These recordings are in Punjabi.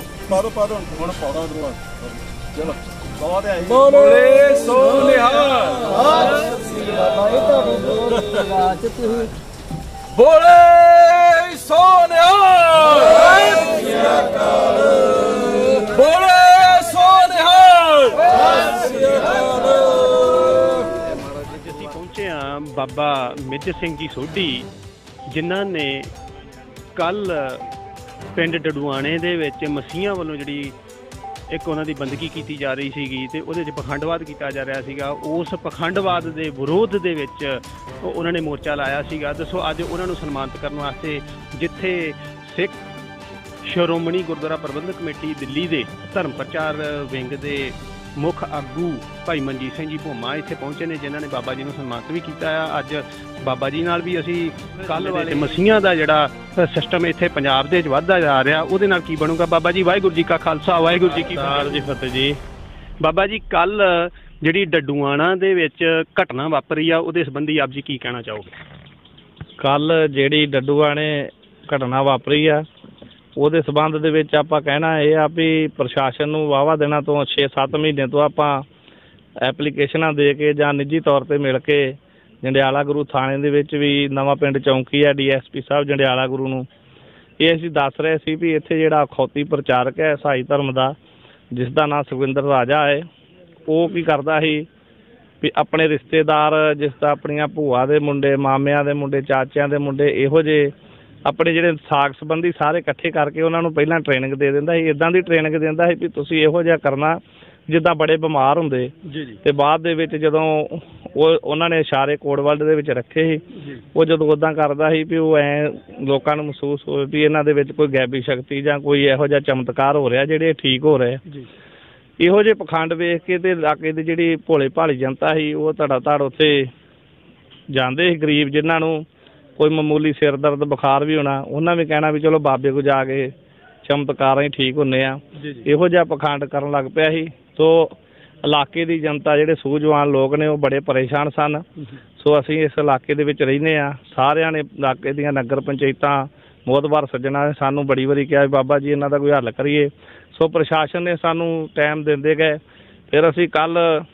ਪਾ ਦੋ ਹੁਣ ਪੌੜਾ ਦਰਵਾ ਚਲੋ ਬਹੁਤ ਹੈ ਬੋਲੇ ਸੋ ਨਿਹਾਲ ਬੋਲੇ ਸੋ ਨਿਹਾਲ ਬੋਲੇ ਸੋ ਨਿਹਾਲ। ਅਸੀਂ ਪਹੁੰਚੇ ਹਾਂ ਬਾਬਾ ਮੇਜਰ ਸਿੰਘ ਜੀ ਸੋਢੀ, ਜਿਨ੍ਹਾਂ ਨੇ ਕੱਲ ਪਿੰਡ ਡਡੂਆਣੇ ਦੇ ਵਿੱਚ ਮਸੀਹਾਂ ਵੱਲੋਂ ਜਿਹੜੀ ਇੱਕ ਉਹਨਾਂ ਦੀ ਬੰਦਗੀ ਕੀਤੀ ਜਾ ਰਹੀ ਸੀਗੀ ਤੇ ਉਹਦੇ 'ਚ ਪਖੰਡਵਾਦ ਕੀਤਾ ਜਾ ਰਿਹਾ ਸੀਗਾ। ਉਸ ਪਖੰਡਵਾਦ ਦੇ ਵਿਰੋਧ ਦੇ ਵਿੱਚ ਉਹਨਾਂ ਨੇ ਮੋਰਚਾ ਲਾਇਆ ਸੀਗਾ। ਤੇ ਸੋ ਅੱਜ ਉਹਨਾਂ ਨੂੰ ਸਨਮਾਨਿਤ ਕਰਨ ਵਾਸਤੇ ਜਿੱਥੇ ਸਿੱਖ ਸ਼੍ਰੋਮਣੀ ਗੁਰਦੁਆਰਾ ਪ੍ਰਬੰਧਕ ਕਮੇਟੀ ਦਿੱਲੀ ਦੇ ਧਰਮ ਪ੍ਰਚਾਰ ਵਿੰਗ ਦੇ ਮੁੱਖ ਆਗੂ ਭਾਈ ਮਨਜੀਤ ਸਿੰਘ ਜੀ ਭੋਮਾ ਇੱਥੇ ਪਹੁੰਚੇ ਨੇ, ਜਿਨ੍ਹਾਂ ਨੇ ਬਾਬਾ ਜੀ ਨੂੰ ਸਨਮਾਨਿਤ ਵੀ ਕੀਤਾ ਆ। ਅੱਜ ਬਾਬਾ ਜੀ ਨਾਲ ਵੀ ਅਸੀਂ ਕੱਲ੍ਹ ਵਾਲੇ ਮਸੀਹਾਂ ਦਾ ਜਿਹੜਾ ਸਿਸਟਮ ਇੱਥੇ ਪੰਜਾਬ ਦੇ ਵਿੱਚ ਵੱਧਦਾ ਜਾ ਰਿਹਾ, ਉਹਦੇ ਨਾਲ ਕੀ ਬਣੂਗਾ। ਬਾਬਾ ਜੀ ਵਾਹਿਗੁਰੂ ਜੀ ਕਾ ਖਾਲਸਾ ਵਾਹਿਗੁਰੂ ਜੀ ਕੀ ਫਤਿਹ ਜੀ। ਬਾਬਾ ਜੀ ਕੱਲ੍ਹ ਜਿਹੜੀ ਡਡੂਆਣਾ ਦੇ ਵਿੱਚ ਘਟਨਾ ਵਾਪਰੀ ਆ, ਉਹਦੇ ਸੰਬੰਧੀ ਆਪ ਜੀ ਕੀ ਕਹਿਣਾ ਚਾਹੋਗੇ। ਕੱਲ੍ਹ ਜਿਹੜੀ ਡਡੂਆਣੇ ਘਟਨਾ ਵਾਪਰੀ ਆ ਉਹਦੇ ਸੰਬੰਧ ਦੇ ਵਿੱਚ ਆਪਾਂ ਕਹਿਣਾ ਇਹ ਆ ਵੀ ਪ੍ਰਸ਼ਾਸਨ ਨੂੰ ਵਾਹਵਾ ਦਿਨਾਂ ਤੋਂ 6-7 ਮਹੀਨੇ ਤੋਂ ਆਪਾਂ ਐਪਲੀਕੇਸ਼ਨਾਂ ਦੇ ਕੇ ਜਾਂ ਨਿੱਜੀ ਤੌਰ 'ਤੇ ਮਿਲ ਕੇ ਜੰਡਿਆਲਾ ਗੁਰੂ ਥਾਣੇ ਦੇ ਵਿੱਚ ਵੀ ਨਵਾਂ ਪਿੰਡ ਚੌਂਕੀ ਹੈ DSP ਸਾਹਿਬ ਜੰਡਿਆਲਾ ਗੁਰੂ ਨੂੰ ਇਹ ਅਸੀਂ ਦੱਸ ਰਹੇ ਸੀ ਵੀ ਇੱਥੇ ਜਿਹੜਾ ਅਖੌਤੀ ਪ੍ਰਚਾਰਕ ਹੈ ਈਸਾਈ ਧਰਮ ਦਾ, ਜਿਸ ਦਾ ਨਾਂ ਸੁਖਵਿੰਦਰ ਰਾਜਾ ਹੈ, ਉਹ ਕੀ ਕਰਦਾ ਸੀ ਵੀ ਆਪਣੇ ਰਿਸ਼ਤੇਦਾਰ, ਜਿਸ ਦਾ ਆਪਣੀਆਂ ਭੂਆ ਦੇ ਮੁੰਡੇ, ਮਾਮਿਆਂ ਦੇ ਮੁੰਡੇ, ਚਾਚਿਆਂ ਦੇ ਮੁੰਡੇ, ਇਹੋ ਜਿਹੇ ਆਪਣੇ ਜਿਹੜੇ ਸਾਕ ਸੰਬੰਧੀ ਸਾਰੇ ਇਕੱਠੇ ਕਰਕੇ ਉਹਨਾਂ ਨੂੰ ਪਹਿਲਾਂ ਟ੍ਰੇਨਿੰਗ ਦੇ ਦਿੰਦਾ ਸੀ। ਇੱਦਾਂ ਦੀ ਟ੍ਰੇਨਿੰਗ ਦਿੰਦਾ ਸੀ ਵੀ ਤੁਸੀਂ ਇਹੋ ਜਿਹਾ ਕਰਨਾ ਜਿੱਦਾਂ ਬੜੇ ਬਿਮਾਰ ਹੁੰਦੇ। ਤੇ ਬਾਅਦ ਦੇ ਵਿੱਚ ਜਦੋਂ ਉਹਨਾਂ ਨੇ ਇਸ਼ਾਰੇ ਕੋਡ ਵਰਲਡ ਦੇ ਵਿੱਚ ਰੱਖੇ ਸੀ, ਉਹ ਜਦੋਂ ਉੱਦਾਂ ਕਰਦਾ ਸੀ ਵੀ ਉਹ ਐਂ ਲੋਕਾਂ ਨੂੰ ਮਹਿਸੂਸ ਹੋਵੇ ਵੀ ਇਹਨਾਂ ਦੇ ਵਿੱਚ ਕੋਈ ਗੈਬੀ ਸ਼ਕਤੀ ਜਾਂ ਕੋਈ ਇਹੋ ਜਿਹਾ ਚਮਤਕਾਰ ਹੋ ਰਿਹਾ ਜਿਹੜੇ ਠੀਕ ਹੋ ਰਹੇ। ਇਹੋ ਜਿਹੇ ਪਖੰਡ ਵੇਖ ਕੇ ਤੇ ਇਲਾਕੇ ਦੀ ਜਿਹੜੀ ਭੋਲੇ ਭਾਲੀ ਜਨਤਾ ਸੀ ਉਹ ਧੜਾ ਧੜ ਉੱਥੇ ਜਾਂਦੇ ਸੀ। ਗਰੀਬ ਜਿਨ੍ਹਾਂ ਨੂੰ ਕੋਈ ਮਾਮੂਲੀ ਸਿਰ ਦਰਦ ਬੁਖਾਰ ਵੀ ਹੋਣਾ, ਉਹਨਾਂ ਵੀ ਕਹਿਣਾ ਵੀ ਚਲੋ ਬਾਬੇ ਕੋਲ ਜਾ ਕੇ ਚਮਤਕਾਰਾਂ ਹੀ ਠੀਕ ਹੁੰਦੇ ਆ। ਇਹੋ ਜਿਹਾ ਪਖੰਡ ਕਰਨ ਲੱਗ ਪਿਆ ਸੀ। ਸੋ ਇਲਾਕੇ ਦੀ ਜਨਤਾ ਜਿਹੜੇ ਸੂਝਵਾਨ ਲੋਕ ਨੇ ਉਹ ਬੜੇ ਪਰੇਸ਼ਾਨ ਸਨ। ਸੋ ਅਸੀਂ ਇਸ ਇਲਾਕੇ ਦੇ ਵਿੱਚ ਰਹਿੰਦੇ ਹਾਂ, ਸਾਰਿਆਂ ਨੇ ਇਲਾਕੇ ਦੀਆਂ ਨਗਰ ਪੰਚਾਇਤਾਂ ਮੋਹਤਬਾਰ ਸੱਜਣਾ ਨੇ ਸਾਨੂੰ ਬੜੀ ਵਾਰੀ ਕਿਹਾ ਬਾਬਾ ਜੀ ਇਹਨਾਂ ਦਾ ਕੋਈ ਹੱਲ ਕਰੀਏ। ਸੋ ਪ੍ਰਸ਼ਾਸਨ ਨੇ ਸਾਨੂੰ ਟਾਈਮ ਦਿੰਦੇ ਗਏ। ਫਿਰ ਅਸੀਂ ਕੱਲ੍ਹ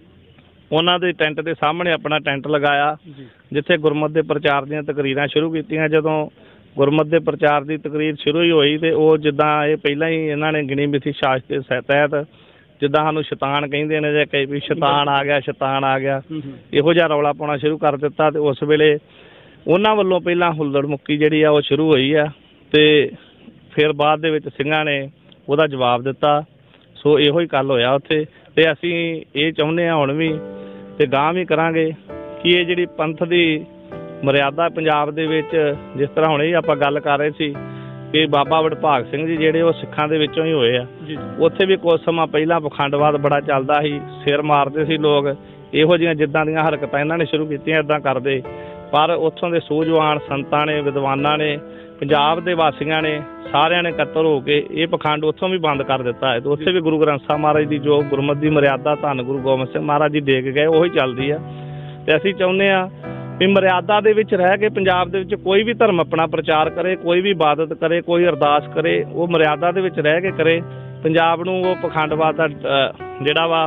ਉਹਨਾਂ ਦੇ ਟੈਂਟ ਦੇ ਸਾਹਮਣੇ ਆਪਣਾ ਟੈਂਟ ਲਗਾਇਆ, ਜਿੱਥੇ ਗੁਰਮਤਿ ਦੇ ਪ੍ਰਚਾਰ ਦੀਆਂ ਤਕਰੀਰਾਂ ਸ਼ੁਰੂ ਕੀਤੀਆਂ। ਜਦੋਂ ਗੁਰਮਤਿ ਦੇ ਪ੍ਰਚਾਰ ਦੀ ਤਕਰੀਰ ਸ਼ੁਰੂ ਹੀ ਹੋਈ ਤੇ ਉਹ ਜਿੱਦਾਂ ਇਹ ਪਹਿਲਾਂ ਹੀ ਇਹਨਾਂ ਨੇ ਗਿਣੀ ਮਿਥੀ ਸਾਜ਼ ਦੇ ਤਹਿਤ ਜਿੱਦਾਂ ਸਾਨੂੰ ਸ਼ੈਤਾਨ ਕਹਿੰਦੇ ਨੇ ਜਾਂ ਕਈ ਵੀ ਸ਼ੈਤਾਨ ਆ ਗਿਆ, ਸ਼ੈਤਾਨ ਆ ਗਿਆ, ਇਹੋ ਜਿਹਾ ਰੌਲਾ ਪਾਉਣਾ ਸ਼ੁਰੂ ਕਰ ਦਿੱਤਾ। ਤੇ ਉਸ ਵੇਲੇ ਉਹਨਾਂ ਵੱਲੋਂ ਪਹਿਲਾਂ ਹੁੱਲੜ ਮੁੱਕੀ ਜਿਹੜੀ ਆ ਉਹ ਸ਼ੁਰੂ ਹੋਈ ਆ ਤੇ ਫਿਰ ਬਾਅਦ ਦੇ ਵਿੱਚ ਸਿੰਘਾਂ ਨੇ ਉਹਦਾ ਜਵਾਬ ਦਿੱਤਾ। ਸੋ ਇਹੋ ਹੀ ਗੱਲ ਹੋਇਆ ਉੱਥੇ। ਤੇ ਅਸੀਂ ਇਹ ਚਾਹੁੰਦੇ ਹਾਂ ਹੁਣ ਵੀ ਤੇ ਗਾਂਹ ਵੀ ਕਰਾਂਗੇ ਕਿ ਇਹ ਜਿਹੜੀ ਪੰਥ ਦੀ ਮਰਿਆਦਾ ਪੰਜਾਬ ਦੇ ਵਿੱਚ, ਜਿਸ ਤਰ੍ਹਾਂ ਹੁਣੇ ਹੀ ਆਪਾਂ ਗੱਲ ਕਰ ਰਹੇ ਸੀ ਕਿ ਬਾਬਾ ਵਡਭਾਗ ਸਿੰਘ ਜੀ ਜਿਹੜੇ ਉਹ ਸਿੱਖਾਂ ਦੇ ਵਿੱਚੋਂ ਹੀ ਹੋਏ ਆ, ਉੱਥੇ ਵੀ ਕੁਝ ਸਮਾਂ ਪਹਿਲਾਂ ਪਖੰਡਵਾਦ ਬੜਾ ਚੱਲਦਾ ਸੀ, ਸਿਰ ਮਾਰਦੇ ਸੀ ਲੋਕ। ਇਹੋ ਜਿਹੀਆਂ ਜਿੱਦਾਂ ਦੀਆਂ ਹਰਕਤਾਂ ਇਹਨਾਂ ਨੇ ਸ਼ੁਰੂ ਕੀਤੀਆਂ ਇੱਦਾਂ ਕਰਦੇ, ਪਰ ਉੱਥੋਂ ਦੇ ਸੂਝਵਾਨ ਸੰਤਾਂ ਨੇ, ਵਿਦਵਾਨਾਂ ਨੇ, ਪੰਜਾਬ ਦੇ ਵਾਸੀਆਂ ਨੇ ਸਾਰਿਆਂ ਨੇ ਇਕੱਤਰ ਹੋ ਕੇ ਇਹ ਪਖੰਡ ਉੱਥੋਂ ਵੀ ਬੰਦ ਕਰ ਦਿੱਤਾ ਹੈ। ਤੇ ਉੱਥੇ ਵੀ ਗੁਰੂ ਗ੍ਰੰਥ ਸਾਹਿਬ ਮਹਾਰਾਜ ਦੀ ਜੋ ਗੁਰਮਤਿ ਦੀ ਮਰਿਆਦਾ ਧੰਨ ਗੁਰੂ ਗੋਬਿੰਦ ਸਿੰਘ ਮਹਾਰਾਜ ਜੀ ਡੇਗ ਗਏ ਉਹੀ ਚੱਲਦੀ ਆ। ਤੇ ਅਸੀਂ ਚਾਹੁੰਦੇ ਹਾਂ ਵੀ ਮਰਿਆਦਾ ਦੇ ਵਿੱਚ ਰਹਿ ਕੇ ਪੰਜਾਬ ਦੇ ਵਿੱਚ ਕੋਈ ਵੀ ਧਰਮ ਆਪਣਾ ਪ੍ਰਚਾਰ ਕਰੇ, ਕੋਈ ਵੀ ਇਬਾਦਤ ਕਰੇ, ਕੋਈ ਅਰਦਾਸ ਕਰੇ, ਉਹ ਮਰਿਆਦਾ ਦੇ ਵਿੱਚ ਰਹਿ ਕੇ ਕਰੇ। ਪੰਜਾਬ ਨੂੰ ਉਹ ਪਖੰਡਵਾਦ ਦਾ ਜਿਹੜਾ ਵਾ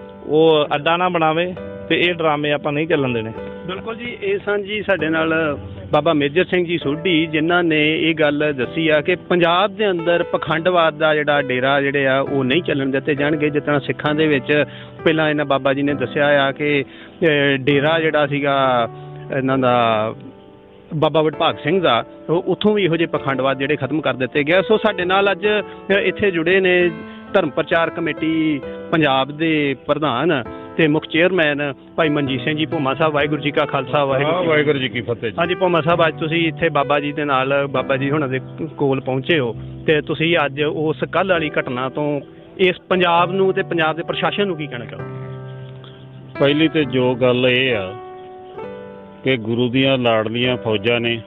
ਉਹ ਅੱਡਾ ਨਾ ਬਣਾਵੇ ਤੇ ਇਹ ਡਰਾਮੇ ਆਪਾਂ ਨਹੀਂ ਚੱਲਣ ਦੇਣੇ। ਬਿਲਕੁਲ ਜੀ। ਇਹ ਸਨ ਜੀ ਸਾਡੇ ਨਾਲ ਬਾਬਾ ਮੇਜਰ ਸਿੰਘ ਜੀ ਸੋਢੀ, ਜਿਨ੍ਹਾਂ ਨੇ ਇਹ ਗੱਲ ਦੱਸੀ ਆ ਕਿ ਪੰਜਾਬ ਦੇ ਅੰਦਰ ਪਖੰਡਵਾਦ ਦਾ ਜਿਹੜਾ ਡੇਰਾ ਜਿਹੜੇ ਆ ਉਹ ਨਹੀਂ ਚੱਲਣ ਦਿੱਤੇ ਜਾਣਗੇ। ਜਿਸ ਤਰ੍ਹਾਂ ਸਿੱਖਾਂ ਦੇ ਵਿੱਚ ਪਹਿਲਾਂ ਇਹਨਾਂ ਬਾਬਾ ਜੀ ਨੇ ਦੱਸਿਆ ਆ ਕਿ ਡੇਰਾ ਜਿਹੜਾ ਸੀਗਾ ਇਹਨਾਂ ਦਾ ਬਾਬਾ ਵਡਭਾਗ ਸਿੰਘ ਦਾ, ਉੱਥੋਂ ਵੀ ਇਹੋ ਜਿਹੇ ਪਖੰਡਵਾਦ ਜਿਹੜੇ ਖਤਮ ਕਰ ਦਿੱਤੇ ਗਏ। ਸੋ ਸਾਡੇ ਨਾਲ ਅੱਜ ਇੱਥੇ ਜੁੜੇ ਨੇ ਧਰਮ ਪ੍ਰਚਾਰ ਕਮੇਟੀ ਪੰਜਾਬ ਦੇ ਪ੍ਰਧਾਨ ਤੇ ਮੁੱਖ ਚੇਅਰਮੈਨ ਭਾਈ ਮਨਜੀਤ ਸਿੰਘ ਜੀ ਭੋਮਾ ਸਾਹਿਬ। ਵਾਹਿਗੁਰੂ ਜੀ ਕਾ ਖਾਲਸਾ ਵਾਹਿਗੁਰੂ ਜੀ ਕੀ ਫਤਿਹ। ਹਾਂਜੀ ਭੋਮਾ ਸਾਹਿਬ, ਅੱਜ ਤੁਸੀਂ ਇੱਥੇ ਬਾਬਾ ਜੀ ਦੇ ਨਾਲ ਬਾਬਾ ਜੀ ਹੁਣਾਂ ਦੇ ਕੋਲ ਪਹੁੰਚੇ ਹੋ ਤੇ ਤੁਸੀਂ ਅੱਜ ਉਸ ਕੱਲ੍ਹ ਵਾਲੀ ਘਟਨਾ ਤੋਂ ਇਸ ਪੰਜਾਬ ਨੂੰ ਤੇ ਪੰਜਾਬ ਦੇ ਪ੍ਰਸ਼ਾਸਨ ਨੂੰ ਕੀ ਕਹਿਣਾ ਚਾਹੋਗੇ। ਪਹਿਲੀ ਤੇ ਜੋ ਗੱਲ ਇਹ ਆ ਕਿ ਗੁਰੂ ਦੀਆਂ ਲਾਡਲੀਆਂ ਫੌਜਾਂ ਨੇ,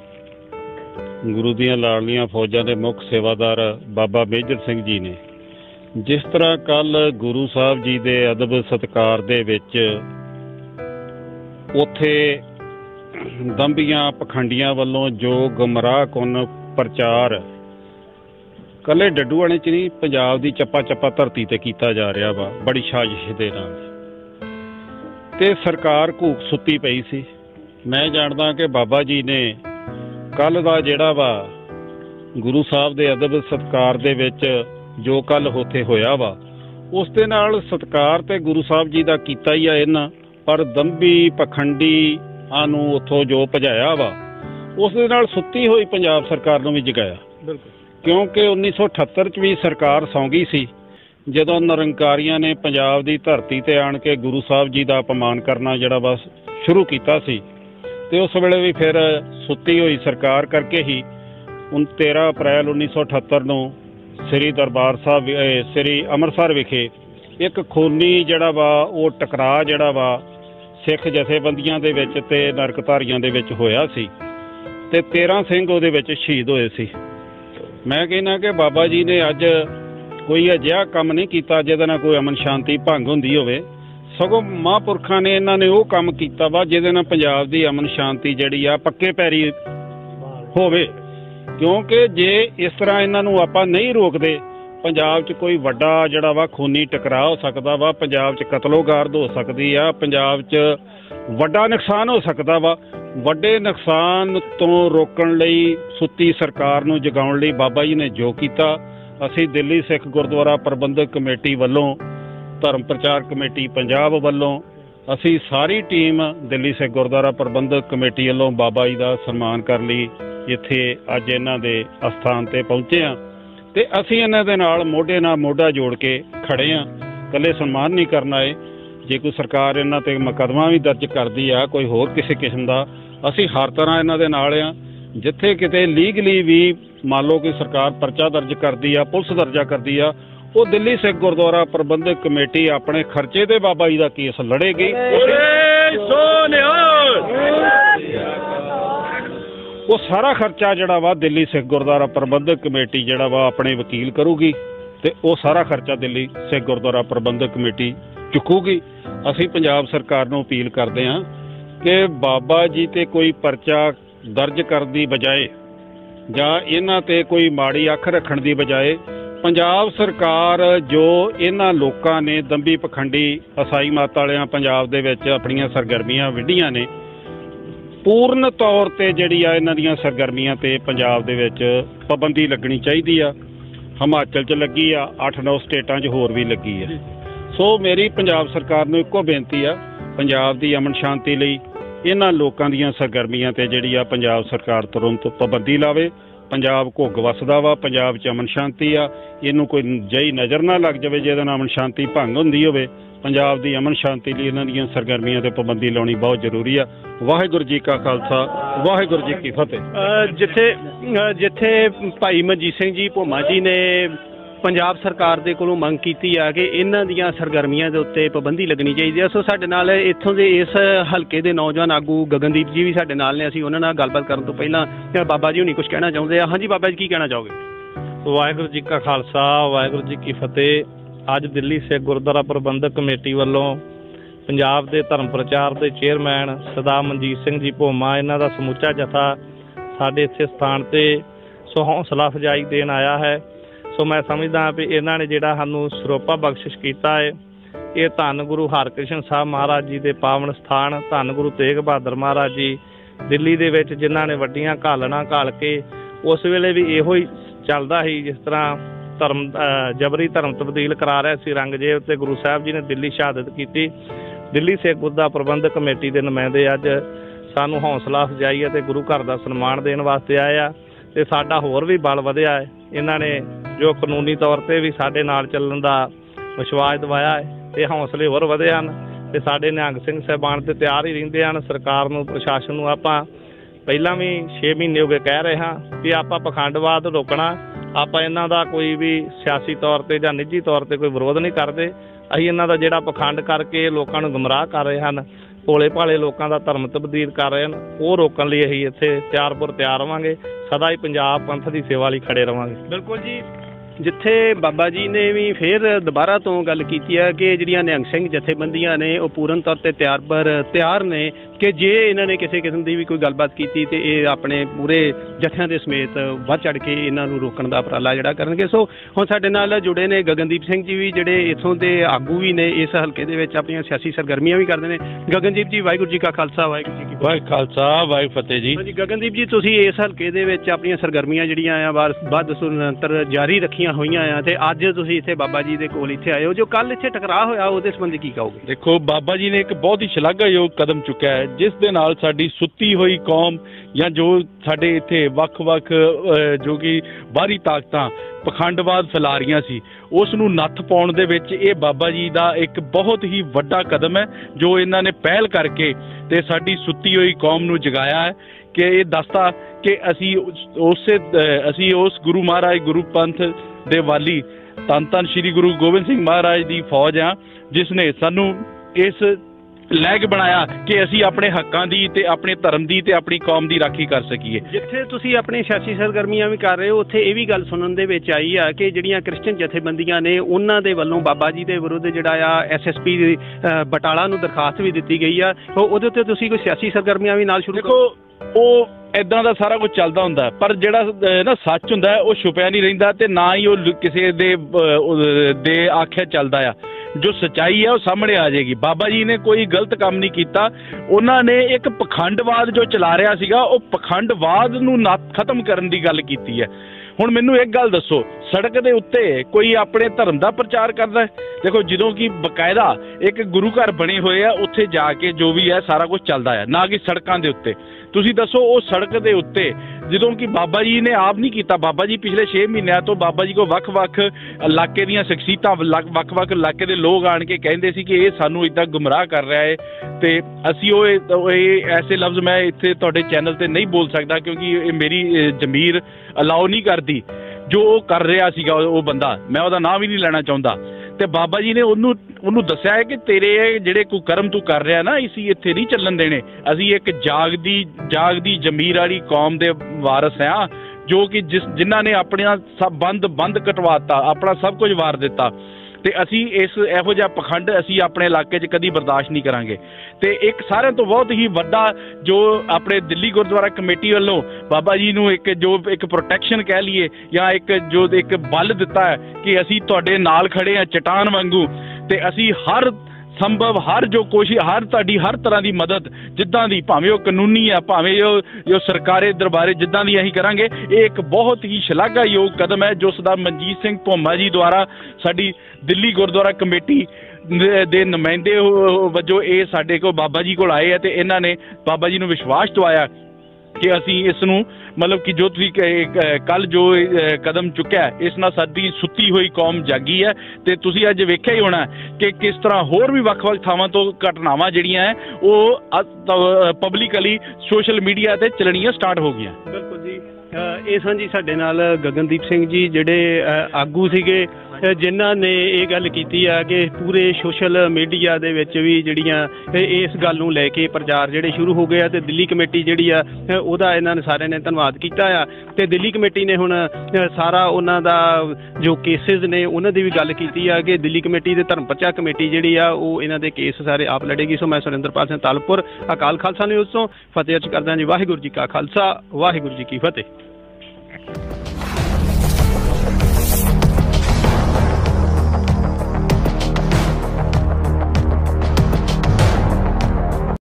ਗੁਰੂ ਦੀਆਂ ਲਾਡਲੀਆਂ ਫੌਜਾਂ ਦੇ ਮੁੱਖ ਸੇਵਾਦਾਰ ਬਾਬਾ ਮੇਜਰ ਸਿੰਘ ਜੀ ਨੇ ਜਿਸ ਤਰ੍ਹਾਂ ਕੱਲ੍ਹ ਗੁਰੂ ਸਾਹਿਬ ਜੀ ਦੇ ਅਦਬ ਸਤਿਕਾਰ ਦੇ ਵਿੱਚ ਉੱਥੇ ਦੰਭੀਆਂ ਪਖੰਡੀਆਂ ਵੱਲੋਂ ਜੋ ਗੁੰਮਰਾਹ ਕੁੰਨ ਪ੍ਰਚਾਰ ਕੱਲੇ ਡੱਡੂਆਣੇ 'ਚ ਨਹੀਂ, ਪੰਜਾਬ ਦੀ ਚੱਪਾ ਚੱਪਾ ਧਰਤੀ ਤੇ ਕੀਤਾ ਜਾ ਰਿਹਾ ਵਾ ਬੜੀ ਸਾਜ਼ਿਸ਼ ਦੇ ਨਾਲ। ਤੇ ਸਰਕਾਰ ਘੂਕ ਸੁੱਤੀ ਪਈ ਸੀ। ਮੈਂ ਜਾਣਦਾ ਕਿ ਬਾਬਾ ਜੀ ਨੇ ਕੱਲ ਦਾ ਜਿਹੜਾ ਵਾ ਗੁਰੂ ਸਾਹਿਬ ਦੇ ਅਦਬ ਸਤਿਕਾਰ ਦੇ ਵਿੱਚ ਜੋ ਕੱਲ ਉੱਥੇ ਹੋਇਆ ਵਾ, ਉਸ ਦੇ ਨਾਲ ਸਤਿਕਾਰ ਤੇ ਗੁਰੂ ਸਾਹਿਬ ਜੀ ਦਾ ਕੀਤਾ ਹੀ ਆ ਇਹਨਾਂ, ਪਰ ਦੰਭੀ ਪਖੰਡੀਆਂ ਨੂੰ ਉੱਥੋਂ ਜੋ ਭਜਾਇਆ ਵਾ, ਉਸ ਦੇ ਨਾਲ ਸੁੱਤੀ ਹੋਈ ਪੰਜਾਬ ਸਰਕਾਰ ਨੂੰ ਵੀ ਜਗਾਇਆ। ਕਿਉਂਕਿ 1978 'ਚ ਵੀ ਸਰਕਾਰ ਸੌਂ ਗਈ ਸੀ, ਜਦੋਂ ਨਿਰੰਕਾਰੀਆਂ ਨੇ ਪੰਜਾਬ ਦੀ ਧਰਤੀ ਤੇ ਆਣ ਕੇ ਗੁਰੂ ਸਾਹਿਬ ਜੀ ਦਾ ਅਪਮਾਨ ਕਰਨਾ ਜਿਹੜਾ ਵਾ ਸ਼ੁਰੂ ਕੀਤਾ ਸੀ। ਤੇ ਉਸ ਵੇਲੇ ਵੀ ਫਿਰ ਸੁੱਤੀ ਹੋਈ ਸਰਕਾਰ ਕਰਕੇ ਹੀ 13 ਅਪ੍ਰੈਲ 1978 ਨੂੰ ਸ੍ਰੀ ਦਰਬਾਰ ਸਾਹਿਬ ਸ੍ਰੀ ਅੰਮ੍ਰਿਤਸਰ ਵਿਖੇ ਇੱਕ ਖੂਨੀ ਜਿਹੜਾ ਵਾ ਉਹ ਟਕਰਾਅ ਜਿਹੜਾ ਵਾ ਸਿੱਖ ਜਥੇਬੰਦੀਆਂ ਦੇ ਵਿੱਚ ਤੇ ਨਰਕਧਾਰੀਆਂ ਦੇ ਵਿੱਚ ਹੋਇਆ ਸੀ, ਤੇ 13 ਸਿੰਘ ਉਹਦੇ ਵਿੱਚ ਸ਼ਹੀਦ ਹੋਏ ਸੀ। ਮੈਂ ਕਹਿੰਦਾ ਕਿ ਬਾਬਾ ਜੀ ਨੇ ਅੱਜ ਕੋਈ ਅਜਿਹਾ ਕੰਮ ਨਹੀਂ ਕੀਤਾ ਜਿਹਦੇ ਨਾਲ ਕੋਈ ਅਮਨ ਸ਼ਾਂਤੀ ਭੰਗ ਹੁੰਦੀ ਹੋਵੇ, ਸਗੋਂ ਮਹਾਂਪੁਰਖਾਂ ਨੇ ਇਹਨਾਂ ਨੇ ਉਹ ਕੰਮ ਕੀਤਾ ਵਾ ਜਿਹਦੇ ਨਾਲ ਪੰਜਾਬ ਦੀ ਅਮਨ ਸ਼ਾਂਤੀ ਜਿਹੜੀ ਆ ਪੱਕੇ ਪੈਰੀ ਹੋਵੇ। ਕਿਉਂਕਿ ਜੇ ਇਸ ਤਰ੍ਹਾਂ ਇਹਨਾਂ ਨੂੰ ਆਪਾਂ ਨਹੀਂ ਰੋਕਦੇ, ਪੰਜਾਬ 'ਚ ਕੋਈ ਵੱਡਾ ਜਿਹੜਾ ਵਾ ਖੂਨੀ ਟਕਰਾਅ ਹੋ ਸਕਦਾ ਵਾ, ਪੰਜਾਬ 'ਚ ਕਤਲੋਗਾਰਦ ਹੋ ਸਕਦੀ ਆ, ਪੰਜਾਬ 'ਚ ਵੱਡਾ ਨੁਕਸਾਨ ਹੋ ਸਕਦਾ ਵਾ। ਵੱਡੇ ਨੁਕਸਾਨ ਤੋਂ ਰੋਕਣ ਲਈ ਸੁੱਤੀ ਸਰਕਾਰ ਨੂੰ ਜਗਾਉਣ ਲਈ ਬਾਬਾ ਜੀ ਨੇ ਜੋ ਕੀਤਾ, ਅਸੀਂ ਦਿੱਲੀ ਸਿੱਖ ਗੁਰਦੁਆਰਾ ਪ੍ਰਬੰਧਕ ਕਮੇਟੀ ਵੱਲੋਂ, ਧਰਮ ਪ੍ਰਚਾਰ ਕਮੇਟੀ ਪੰਜਾਬ ਵੱਲੋਂ, ਅਸੀਂ ਸਾਰੀ ਟੀਮ ਦਿੱਲੀ ਸਿੱਖ ਗੁਰਦੁਆਰਾ ਪ੍ਰਬੰਧਕ ਕਮੇਟੀ ਵੱਲੋਂ ਬਾਬਾ ਜੀ ਦਾ ਸਨਮਾਨ ਕਰਨ ਲਈ ਇੱਥੇ ਅੱਜ ਇਹਨਾਂ ਦੇ ਅਸਥਾਨ ਤੇ ਪਹੁੰਚੇ ਹਾਂ। ਤੇ ਅਸੀਂ ਇਹਨਾਂ ਦੇ ਨਾਲ ਮੋਢੇ ਨਾਲ ਮੋਢਾ ਜੋੜ ਕੇ ਖੜੇ ਹਾਂ। ਇਕੱਲੇ ਸਨਮਾਨ ਨਹੀਂ ਕਰਨਾ ਏ, ਜੇ ਕੋਈ ਸਰਕਾਰ ਇਹਨਾਂ ਤੇ ਮੁਕੱਦਮਾ ਵੀ ਦਰਜ ਕਰਦੀ ਆ ਕੋਈ ਹੋਰ ਕਿਸੇ ਕਿਸਮ ਦਾ, ਅਸੀਂ ਹਰ ਤਰ੍ਹਾਂ ਇਹਨਾਂ ਦੇ ਨਾਲ ਆ। ਜਿੱਥੇ ਕਿਤੇ ਲੀਗਲੀ ਵੀ ਮੰਨ ਲਓ ਕਿ ਸਰਕਾਰ ਪਰਚਾ ਦਰਜ ਕਰਦੀ ਆ, ਪੁਲਿਸ ਦਰਜਾ ਕਰਦੀ ਆ, ਉਹ ਦਿੱਲੀ ਸਿੱਖ ਗੁਰਦੁਆਰਾ ਪ੍ਰਬੰਧਕ ਕਮੇਟੀ ਆਪਣੇ ਖਰਚੇ ਤੇ ਬਾਬਾ ਜੀ ਦਾ ਕੇਸ ਲੜੇਗੀ। ਉਹ ਸਾਰਾ ਖਰਚਾ ਜਿਹੜਾ ਵਾ ਦਿੱਲੀ ਸਿੱਖ ਗੁਰਦੁਆਰਾ ਪ੍ਰਬੰਧਕ ਕਮੇਟੀ ਜਿਹੜਾ ਵਾ ਆਪਣੇ ਵਕੀਲ ਕਰੂਗੀ, ਤੇ ਉਹ ਸਾਰਾ ਖਰਚਾ ਦਿੱਲੀ ਸਿੱਖ ਗੁਰਦੁਆਰਾ ਪ੍ਰਬੰਧਕ ਕਮੇਟੀ ਚੁੱਕੂਗੀ। ਅਸੀਂ ਪੰਜਾਬ ਸਰਕਾਰ ਨੂੰ ਅਪੀਲ ਕਰਦੇ ਹਾਂ ਕਿ ਬਾਬਾ ਜੀ ਤੇ ਕੋਈ ਪਰਚਾ ਦਰਜ ਕਰਨ ਦੀ ਬਜਾਏ ਜਾਂ ਇਹਨਾਂ ਤੇ ਕੋਈ ਮਾੜੀ ਅੱਖ ਰੱਖਣ ਦੀ ਬਜਾਏ, ਪੰਜਾਬ ਸਰਕਾਰ ਜੋ ਇਹਨਾਂ ਲੋਕਾਂ ਨੇ ਦੰਭੀ ਪਖੰਡੀ ਈਸਾਈ ਮੱਤ ਵਾਲਿਆਂ ਪੰਜਾਬ ਦੇ ਵਿੱਚ ਆਪਣੀਆਂ ਸਰਗਰਮੀਆਂ ਵਿੱਢੀਆਂ ਨੇ, ਪੂਰਨ ਤੌਰ ਤੇ ਜਿਹੜੀ ਆ ਇਹਨਾਂ ਦੀਆਂ ਸਰਗਰਮੀਆਂ ਤੇ ਪੰਜਾਬ ਦੇ ਵਿੱਚ ਪਾਬੰਦੀ ਲੱਗਣੀ ਚਾਹੀਦੀ ਆ। ਹਿਮਾਚਲ 'ਚ ਲੱਗੀ ਆ, 8-9 ਸਟੇਟਾਂ 'ਚ ਹੋਰ ਵੀ ਲੱਗੀ ਆ। ਸੋ ਮੇਰੀ ਪੰਜਾਬ ਸਰਕਾਰ ਨੂੰ ਇੱਕੋ ਬੇਨਤੀ ਆ, ਪੰਜਾਬ ਦੀ ਅਮਨ ਸ਼ਾਂਤੀ ਲਈ ਇਹਨਾਂ ਲੋਕਾਂ ਦੀਆਂ ਸਰਗਰਮੀਆਂ ਤੇ ਜਿਹੜੀ ਆ ਪੰਜਾਬ ਸਰਕਾਰ ਤੁਰੰਤ ਪਾਬੰਦੀ ਲਾਵੇ। ਪੰਜਾਬ ਘੁੱਗ ਵਸਦਾ ਵਾ, ਪੰਜਾਬ 'ਚ ਅਮਨ ਸ਼ਾਂਤੀ ਆ, ਇਹਨੂੰ ਕੋਈ ਜਿਹੀ ਨਜ਼ਰ ਨਾ ਲੱਗ ਜਾਵੇ ਜਿਹਦੇ ਨਾਲ ਅਮਨ ਸ਼ਾਂਤੀ ਭੰਗ ਹੁੰਦੀ ਹੋਵੇ। ਪੰਜਾਬ ਦੀ ਅਮਨ ਸ਼ਾਂਤੀ ਲਈ ਇਹਨਾਂ ਦੀਆਂ ਸਰਗਰਮੀਆਂ ਤੇ ਪਾਬੰਦੀ ਲਾਉਣੀ ਬਹੁਤ ਜ਼ਰੂਰੀ ਆ। ਵਾਹਿਗੁਰੂ ਜੀ ਕਾ ਖਾਲਸਾ, ਵਾਹਿਗੁਰੂ ਜੀ ਕੀ ਫਤਿਹ। ਜਿੱਥੇ ਭਾਈ ਮਨਜੀਤ ਸਿੰਘ ਜੀ ਭੋਮਾ ਜੀ ਨੇ ਪੰਜਾਬ ਸਰਕਾਰ ਦੇ ਕੋਲੋਂ ਮੰਗ ਕੀਤੀ ਆ ਕਿ ਇਹਨਾਂ ਦੀਆਂ ਸਰਗਰਮੀਆਂ ਦੇ ਉੱਤੇ ਪਾਬੰਦੀ ਲੱਗਣੀ ਚਾਹੀਦੀ ਆ, ਸੋ ਸਾਡੇ ਨਾਲ ਇੱਥੋਂ ਦੇ ਇਸ ਹਲਕੇ ਦੇ ਨੌਜਵਾਨ ਆਗੂ ਗਗਨਦੀਪ ਜੀ ਵੀ ਸਾਡੇ ਨਾਲ ਨੇ। ਅਸੀਂ ਉਹਨਾਂ ਨਾਲ ਗੱਲਬਾਤ ਕਰਨ ਤੋਂ ਪਹਿਲਾਂ ਬਾਬਾ ਜੀ ਹੁਣੀ ਕੁਝ ਕਹਿਣਾ ਚਾਹੁੰਦੇ ਆ। ਹਾਂਜੀ ਬਾਬਾ ਜੀ, ਕੀ ਕਹਿਣਾ ਚਾਹੋਗੇ? ਵਾਹਿਗੁਰੂ ਜੀ ਕਾ ਖਾਲਸਾ, ਵਾਹਿਗੁਰੂ ਜੀ ਕੀ ਫਤਿਹ। ਅੱਜ ਦਿੱਲੀ ਸਿੱਖ ਗੁਰਦੁਆਰਾ ਪ੍ਰਬੰਧਕ ਕਮੇਟੀ ਵੱਲੋਂ ਪੰਜਾਬ ਦੇ ਧਰਮ ਪ੍ਰਚਾਰ ਦੇ ਚੇਅਰਮੈਨ ਸਰਦਾਰ ਮਨਜੀਤ ਸਿੰਘ ਜੀ ਭੋਮਾ, ਇਹਨਾਂ ਦਾ ਸਮੁੱਚਾ ਜਥਾ ਸਾਡੇ ਇੱਥੇ ਸਥਾਨ ਤੇ ਸੋ ਹੌਸਲਾ ਅਫਜ਼ਾਈ ਦੇਣ ਆਇਆ ਹੈ। ਸੋ ਮੈਂ ਸਮਝਦਾ ਵੀ ਇਹਨਾਂ ਨੇ ਜਿਹੜਾ ਸਾਨੂੰ ਸਰੋਪਾ ਬਖਸ਼ਿਸ਼ ਕੀਤਾ ਹੈ, ਇਹ ਧੰਨ ਗੁਰੂ ਹਰਕ੍ਰਿਸ਼ਨ ਸਾਹਿਬ ਮਹਾਰਾਜ ਜੀ ਦੇ ਪਾਵਨ ਸਥਾਨ, ਧੰਨ ਗੁਰੂ ਤੇਗ ਬਹਾਦਰ ਮਹਾਰਾਜ ਜੀ ਦਿੱਲੀ ਦੇ ਵਿੱਚ ਜਿਨ੍ਹਾਂ ਨੇ ਵੱਡੀਆਂ ਘਾਲਣਾ ਘਾਲ ਕੇ, ਉਸ ਵੇਲੇ ਵੀ ਇਹੋ ਹੀ ਚੱਲਦਾ ਸੀ ਜਿਸ ਤਰ੍ਹਾਂ ਜਬਰੀ ਧਰਮ ਤਬਦੀਲ ਕਰਾ ਰਿਹਾ ਸੀ ਰੰਗਜੇਬ, ਤੇ ਗੁਰੂ ਸਾਹਿਬ ਜੀ ਨੇ ਦਿੱਲੀ ਸ਼ਹਾਦਤ ਕੀਤੀ। ਦਿੱਲੀ ਸਿੱਖ ਗੁਰਦੁਆਰਾ ਪ੍ਰਬੰਧਕ ਕਮੇਟੀ ਦੇ ਨੁਮਾਇੰਦੇ ਅੱਜ ਸਾਨੂੰ ਹੌਸਲਾ ਅਫਜ਼ਾਈ ਅਤੇ ਗੁਰੂ ਘਰ ਦਾ ਸਨਮਾਨ ਦੇਣ ਵਾਸਤੇ ਆਏ ਆ, ਤੇ ਸਾਡਾ ਹੋਰ ਵੀ ਬਲ ਵਧਿਆ ਹੈ। ਇਹਨਾਂ ਨੇ ਜੋ ਕਾਨੂੰਨੀ ਤੌਰ ਤੇ ਵੀ ਸਾਡੇ ਨਾਲ ਚੱਲਣ ਦਾ ਵਿਸ਼ਵਾਸ ਦਿਵਾਇਆ ਹੈ, ਤੇ ਹੌਸਲੇ ਹੋਰ ਵਧੇ ਹਨ, ਤੇ ਸਾਡੇ ਨਿਹੰਗ ਸਿੰਘ ਸਾਹਿਬਾਨ ਤੇ ਤਿਆਰ ਹੀ ਰਹਿੰਦੇ ਹਨ। ਸਰਕਾਰ ਨੂੰ, ਪ੍ਰਸ਼ਾਸਨ ਨੂੰ ਆਪਾਂ ਪਹਿਲਾਂ ਵੀ 6 ਮਹੀਨੇ ਹੋ ਗਏ ਕਹਿ ਰਹੇ ਹਾਂ ਕਿ ਆਪਾਂ ਪਖੰਡਵਾਦ ਰੋਕਣਾ, ਆਪਾਂ ਇਹਨਾਂ ਦਾ ਕੋਈ ਵੀ ਸਿਆਸੀ ਤੌਰ ਤੇ ਜਾਂ ਨਿੱਜੀ ਤੌਰ ਤੇ ਕੋਈ ਵਿਰੋਧ ਨਹੀਂ ਕਰਦੇ। ਅਸੀਂ ਇਹਨਾਂ ਦਾ ਜਿਹੜਾ ਪਖੰਡ ਕਰਕੇ ਲੋਕਾਂ ਨੂੰ ਗੁੰਮਰਾਹ ਕਰ ਰਹੇ ਹਨ, ਭੋਲੇ ਭਾਲੇ ਲੋਕਾਂ ਦਾ ਧਰਮ ਤਬਦੀਲ ਕਰ ਰਹੇ ਹਨ, ਉਹ ਰੋਕਣ ਲਈ ਅਸੀਂ ਇੱਥੇ ਤਿਆਰ ਰਹਾਂਗੇ। ਸਦਾ ਹੀ ਪੰਜਾਬ ਪੰਥ ਦੀ ਸੇਵਾ ਲਈ ਖੜੇ ਰਹਾਂਗੇ। ਬਿਲਕੁਲ ਜੀ, ਜਿੱਥੇ ਬਾਬਾ ਜੀ ਨੇ ਵੀ ਫਿਰ ਦੁਬਾਰਾ ਤੋਂ ਗੱਲ ਕੀਤੀ ਹੈ ਕਿ ਜਿਹੜੀਆਂ ਨਿਹੰਗ ਸਿੰਘ ਜਥੇਬੰਦੀਆਂ ਨੇ ਉਹ ਪੂਰਨ ਤੌਰ 'ਤੇ ਤਿਆਰ ਨੇ ਕਿ ਜੇ ਇਹਨਾਂ ਨੇ ਕਿਸੇ ਕਿਸਮ ਦੀ ਵੀ ਕੋਈ ਗੱਲਬਾਤ ਕੀਤੀ ਤੇ ਇਹ ਆਪਣੇ ਪੂਰੇ ਜਥਿਆਂ ਦੇ ਸਮੇਤ ਵੱਧ ਚੜ੍ਹ ਕੇ ਇਹਨਾਂ ਨੂੰ ਰੋਕਣ ਦਾ ਉਪਰਾਲਾ ਜਿਹੜਾ ਕਰਨਗੇ। ਸੋ ਹੁਣ ਸਾਡੇ ਨਾਲ ਜੁੜੇ ਨੇ ਗਗਨਦੀਪ ਸਿੰਘ ਜੀ ਵੀ, ਜਿਹੜੇ ਇੱਥੋਂ ਦੇ ਆਗੂ ਵੀ ਨੇ, ਇਸ ਹਲਕੇ ਦੇ ਵਿੱਚ ਆਪਣੀਆਂ ਸਿਆਸੀ ਸਰਗਰਮੀਆਂ ਵੀ ਕਰਦੇ ਨੇ। ਗਗਨਦੀਪ ਜੀ, ਵਾਹਿਗੁਰੂ ਜੀ ਕਾ ਖਾਲਸਾ, ਵਾਹਿਗੁਰੂ ਜੀ ਕੀ ਫਤਿਹ। ਵਾਹਿਗੁਰੂ ਖਾਲਸਾ, ਵਾਹਿਗੁਰੂ ਫਤਿਹ ਜੀ। ਹਾਂਜੀ ਗਗਨਦੀਪ ਜੀ, ਤੁਸੀਂ ਇਸ ਹਲਕੇ ਦੇ ਵਿੱਚ ਆਪਣੀਆਂ ਸਰਗਰਮੀਆਂ ਜਿਹੜੀਆਂ ਆ ਵੱਧ ਸੁਰੰਤਰ ਜਾਰੀ ਰੱਖੀਆਂ ਹੋਈਆਂ ਆ ਤੇ ਅੱਜ ਤੁਸੀਂ ਇੱਥੇ ਬਾਬਾ ਜੀ ਦੇ ਕੋਲ ਇੱਥੇ ਆਏ ਹੋ। ਜੋ ਕੱਲ ਇੱਥੇ ਟਕਰਾਅ ਹੋਇਆ ਉਹਦੇ ਸੰਬੰਧੀ ਕੀ ਕਹੋਗੇ? ਦੇਖੋ, ਬਾਬਾ ਜੀ ਨੇ ਇੱਕ ਬਹੁਤ ਹੀ ਸ਼ਲਾਘਾਯੋਗ ਕਦਮ ਚੁੱਕਿਆ ਹੈ, ਜਿਸ ਦੇ ਨਾਲ ਸਾਡੀ ਸੁੱਤੀ ਹੋਈ ਕੌਮ ਜਾਂ ਜੋ ਸਾਡੇ ਇੱਥੇ ਵੱਖ-ਵੱਖ ਜੋ ਕਿ ਬਾਹਰੀ ਤਾਕਤਾਂ ਪਖੰਡਵਾਦ ਫੈਲਾ ਰਹੀਆਂ ਸੀ, ਉਸ ਨੂੰ ਨੱਥ ਪਾਉਣ ਦੇ ਵਿੱਚ ਇਹ ਬਾਬਾ ਜੀ ਦਾ ਇੱਕ ਬਹੁਤ ਹੀ ਵੱਡਾ ਕਦਮ ਹੈ, ਜੋ ਇਹਨਾਂ ਨੇ ਪਹਿਲ ਕਰਕੇ ਤੇ ਸਾਡੀ ਸੁੱਤੀ ਹੋਈ ਕੌਮ ਨੂੰ ਜਗਾਇਆ ਹੈ ਕਿ ਇਹ ਦੱਸਤਾ ਕਿ ਅਸੀਂ ਉਸ ਗੁਰੂ ਮਹਾਰਾਜ ਗੁਰੂ ਪੰਥ ਦੇ ਵਾਲੀ ਧੰਨ ਧੰਨ ਸ਼੍ਰੀ ਗੁਰੂ ਗੋਬਿੰਦ ਸਿੰਘ ਮਹਾਰਾਜ ਦੀ ਫੌਜ ਆ, ਜਿਸ ਨੇ ਸਾਨੂੰ ਇਸ ਲੈਗ ਬਣਾਇਆ ਕਿ ਅਸੀਂ ਆਪਣੇ ਹੱਕਾਂ ਦੀ ਤੇ ਆਪਣੇ ਧਰਮ ਦੀ ਤੇ ਆਪਣੀ ਕੌਮ ਦੀ ਰਾਖੀ ਕਰ ਸਕੀਏ। ਜਿੱਥੇ ਤੁਸੀਂ ਆਪਣੀ ਸਿਆਸੀ ਸਰਗਰਮੀਆਂ ਵੀ ਕਰ ਰਹੇ ਹੋ, ਉੱਥੇ ਇਹ ਵੀ ਗੱਲ ਸੁਣਨ ਦੇ ਵਿੱਚ ਆਈ ਆ ਕਿ ਜਿਹੜੀਆਂ ਕ੍ਰਿਸਚਨ ਜਥੇਬੰਦੀਆਂ ਨੇ ਉਹਨਾਂ ਦੇ ਵੱਲੋਂ ਬਾਬਾ ਜੀ ਦੇ ਵਿਰੁੱਧ ਜਿਹੜਾ ਆ SSP ਬਟਾਲਾ ਨੂੰ ਦਰਖਾਸਤ ਵੀ ਦਿੱਤੀ ਗਈ ਆ। ਉਹਦੇ ਉੱਤੇ ਤੁਸੀਂ ਕੋਈ ਸਿਆਸੀ ਸਰਗਰਮੀਆਂ ਵੀ ਨਾਲ ਸ਼ੁਰੂ ਦੇਖੋ, ਉਹ ਇਦਾਂ ਦਾ ਸਾਰਾ ਕੁਝ ਚੱਲਦਾ ਹੁੰਦਾ, ਪਰ ਜਿਹੜਾ ਨਾ ਸੱਚ ਹੁੰਦਾ ਉਹ ਛੁਪਿਆ ਨਹੀਂ ਰਹਿੰਦਾ ਤੇ ਨਾ ਹੀ ਉਹ ਕਿਸੇ ਦੇ ਆਖਿਆ ਚੱਲਦਾ ਆ। ਜੋ ਸੱਚਾਈ ਹੈ ਉਹ ਸਾਹਮਣੇ ਆ ਜਾਏਗੀ। ਬਾਬਾ ਜੀ ਨੇ ਕੋਈ ਗਲਤ ਕੰਮ ਨਹੀਂ ਕੀਤਾ, ਉਹਨਾਂ ਨੇ ਇੱਕ ਪਖੰਡਵਾਦ ਜੋ ਚਲਾ ਰਿਹਾ ਸੀਗਾ, ਉਹ ਪਖੰਡਵਾਦ ਨੂੰ ਖਤਮ ਕਰਨ ਦੀ ਗੱਲ ਕੀਤੀ ਹੈ। ਹੁਣ ਮੈਨੂੰ ਇੱਕ ਗੱਲ ਦੱਸੋ, ਸੜਕ ਦੇ ਉੱਤੇ ਕੋਈ ਆਪਣੇ ਧਰਮ ਦਾ ਪ੍ਰਚਾਰ ਕਰਦਾ ਹੈ? ਦੇਖੋ, ਜਦੋਂ ਕਿ ਬਕਾਇਦਾ ਇੱਕ ਗੁਰੂ ਘਰ ਬਣੇ ਹੋਏ ਆ, ਉੱਥੇ ਜਾ ਕੇ ਜੋ ਵੀ ਹੈ ਸਾਰਾ ਕੁਝ ਚੱਲਦਾ ਹੈ, ਨਾ ਕਿ ਸੜਕਾਂ ਦੇ ਉੱਤੇ। ਤੁਸੀਂ ਦੱਸੋ, ਉਹ ਸੜਕ ਦੇ ਉੱਤੇ ਜਦੋਂ ਕਿ ਬਾਬਾ ਜੀ ਨੇ ਆਪ ਨਹੀਂ ਕੀਤਾ। ਬਾਬਾ ਜੀ ਪਿਛਲੇ 6 ਮਹੀਨਿਆਂ ਤੋਂ ਬਾਬਾ ਜੀ ਕੋਲ ਵੱਖ-ਵੱਖ ਇਲਾਕੇ ਦੀਆਂ ਸ਼ਖਸੀਅਤਾਂ, ਵੱਖ-ਵੱਖ ਇਲਾਕੇ ਦੇ ਲੋਕ ਆਣ ਕੇ ਕਹਿੰਦੇ ਸੀ ਕਿ ਇਹ ਸਾਨੂੰ ਇੱਦਾਂ ਗੁੰਮਰਾਹ ਕਰ ਰਿਹਾ ਹੈ, ਤੇ ਅਸੀਂ ਇਹ ਐਸੇ ਲਫ਼ਜ਼ ਮੈਂ ਇੱਥੇ ਤੁਹਾਡੇ ਚੈਨਲ ਤੇ ਨਹੀਂ ਬੋਲ ਸਕਦਾ ਕਿਉਂਕਿ ਇਹ ਮੇਰੀ ਜ਼ਮੀਰ ਅਲਾਓ ਨਹੀਂ ਕਰਦੀ। ਜੋ ਉਹ ਕਰ ਰਿਹਾ ਸੀਗਾ ਉਹ ਬੰਦਾ, ਮੈਂ ਉਹਦਾ ਨਾਮ ਹੀ ਨਹੀਂ ਲੈਣਾ ਚਾਹੁੰਦਾ, ਤੇ ਬਾਬਾ ਜੀ ਨੇ ਉਹਨੂੰ ਦੱਸਿਆ ਹੈ ਕਿ ਤੇਰੇ ਜਿਹੜੇ ਕੁਕਰਮ ਤੂੰ ਕਰ ਰਿਹਾ ਨਾ, ਅਸੀਂ ਇੱਥੇ ਨਹੀਂ ਚੱਲਣ ਦੇਣੇ। ਅਸੀਂ ਇੱਕ ਜਾਗਦੀ ਜ਼ਮੀਰ ਵਾਲੀ ਕੌਮ ਦੇ ਵਾਰਸ ਆ, ਜੋ ਕਿ ਜਿਨ੍ਹਾਂ ਨੇ ਆਪਣੀਆਂ ਸਭ ਬੰਦ ਕਟਵਾਤਾ, ਆਪਣਾ ਸਭ ਕੁਝ ਵਾਰ ਦਿੱਤਾ, ਤੇ ਅਸੀਂ ਇਹੋ ਜਿਹਾ ਪਖੰਡ ਅਸੀਂ ਆਪਣੇ ਇਲਾਕੇ 'ਚ ਕਦੀ ਬਰਦਾਸ਼ਤ ਨਹੀਂ ਕਰਾਂਗੇ। ਤੇ ਇੱਕ ਸਾਰਿਆਂ ਤੋਂ ਬਹੁਤ ਹੀ ਵੱਡਾ ਜੋ ਆਪਣੇ ਦਿੱਲੀ ਗੁਰਦੁਆਰਾ ਕਮੇਟੀ ਵੱਲੋਂ ਬਾਬਾ ਜੀ ਨੂੰ ਇੱਕ ਪ੍ਰੋਟੈਕਸ਼ਨ ਕਹਿ ਲਈਏ ਜਾਂ ਇੱਕ ਬਲ ਦਿੱਤਾ ਹੈ ਕਿ ਅਸੀਂ ਤੁਹਾਡੇ ਨਾਲ ਖੜੇ ਹਾਂ ਚਟਾਨ ਵਾਂਗੂ, ਤੇ ਅਸੀਂ ਹਰ ਸੰਭਵ ਹਰ ਤੁਹਾਡੀ ਹਰ ਤਰ੍ਹਾਂ ਦੀ ਮਦਦ, ਜਿੱਦਾਂ ਦੀ ਭਾਵੇਂ ਉਹ ਕਾਨੂੰਨੀ ਆ, ਭਾਵੇਂ ਜੋ ਸਰਕਾਰੀ ਦਰਬਾਰੇ, ਜਿੱਦਾਂ ਦੀ ਅਸੀਂ ਕਰਾਂਗੇ। ਇਹ ਇੱਕ ਬਹੁਤ ਹੀ ਸ਼ਲਾਘਾਯੋਗ ਕਦਮ ਹੈ ਜੋ ਸਰਦਾਰ ਮਨਜੀਤ ਸਿੰਘ ਭੋਮਾ ਜੀ ਦੁਆਰਾ ਸਾਡੀ ਦਿੱਲੀ ਗੁਰਦੁਆਰਾ ਕਮੇਟੀ ਦੇ ਨੁਮਾਇੰਦੇ ਵਜੋਂ ਇਹ ਸਾਡੇ ਕੋਲ ਬਾਬਾ ਜੀ ਕੋਲ ਆਏ ਆ, ਤੇ ਇਹਨਾਂ ਨੇ ਬਾਬਾ ਜੀ ਨੂੰ ਵਿਸ਼ਵਾਸ ਦਵਾਇਆ ਕਿ ਅਸੀਂ ਇਸ ਨੂੰ ਮਤਲਬ ਕਿ ਜੋ ਤੁਸੀਂ ਕੱਲ ਜੋ ਕਦਮ ਚੁੱਕਿਆ, ਇਸ ਨਾਲ ਸਾਡੀ ਸੁੱਤੀ ਹੋਈ ਕੌਮ ਜਾਗੀ ਹੈ। ਤੇ ਤੁਸੀਂ ਅੱਜ ਵੇਖਿਆ ਹੀ ਹੋਣਾ ਕਿ ਕਿਸ ਤਰ੍ਹਾਂ ਹੋਰ ਵੀ ਵੱਖ-ਵੱਖ ਥਾਵਾਂ ਤੋਂ ਘਟਨਾਵਾਂ ਜਿਹੜੀਆਂ ਹੈ ਉਹ ਪਬਲਿਕਲੀ ਸੋਸ਼ਲ ਮੀਡੀਆ ਤੇ ਚੱਲਣੀਆਂ ਸਟਾਰਟ ਹੋ ਗਈਆਂ। ਬਿਲਕੁਲ ਜੀ। ਇਹ ਸਨ ਜੀ ਸਾਡੇ ਨਾਲ ਗਗਨਦੀਪ ਸਿੰਘ ਜੀ, ਜਿਹੜੇ ਆਗੂ ਸੀਗੇ ਜਿਨ੍ਹਾਂ ਨੇ ਇਹ ਗੱਲ ਕੀਤੀ ਆ ਕਿ ਪੂਰੇ ਸੋਸ਼ਲ ਮੀਡੀਆ ਦੇ ਵਿੱਚ ਵੀ ਜਿਹੜੀਆਂ ਇਸ ਗੱਲ ਨੂੰ ਲੈ ਕੇ ਪ੍ਰਚਾਰ ਜਿਹੜੇ ਸ਼ੁਰੂ ਹੋ ਗਏ ਆ, ਤੇ ਦਿੱਲੀ ਕਮੇਟੀ ਜਿਹੜੀ ਆ ਉਹਦਾ ਇਹਨਾਂ ਨੇ ਸਾਰਿਆਂ ਨੇ ਧੰਨਵਾਦ ਕੀਤਾ ਆ। ਤੇ ਦਿੱਲੀ ਕਮੇਟੀ ਨੇ ਹੁਣ ਸਾਰਾ ਉਹਨਾਂ ਦਾ ਜੋ ਕੇਸਿਸ ਨੇ ਉਹਨਾਂ ਦੀ ਵੀ ਗੱਲ ਕੀਤੀ ਆ ਕਿ ਦਿੱਲੀ ਕਮੇਟੀ ਤੇ ਧਰਮ ਪ੍ਰਚਾਰ ਕਮੇਟੀ ਜਿਹੜੀ ਆ ਉਹ ਇਹਨਾਂ ਦੇ ਕੇਸ ਸਾਰੇ ਆਪ ਲੜੇਗੀ। ਸੋ ਮੈਂ ਸੁਰਿੰਦਰਪਾਲ ਸਿੰਘ ਤਾਲਪੁਰ, ਅਕਾਲ ਖਾਲਸਾ ਨਿਊਜ਼ ਤੋਂ ਫਤਿਹ ਅਰਜ਼ ਕਰਦਾ ਜੀ। ਵਾਹਿਗੁਰੂ ਜੀ ਕਾ ਖਾਲਸਾ, ਵਾਹਿਗੁਰੂ ਜੀ ਕੀ ਫਤਿਹ।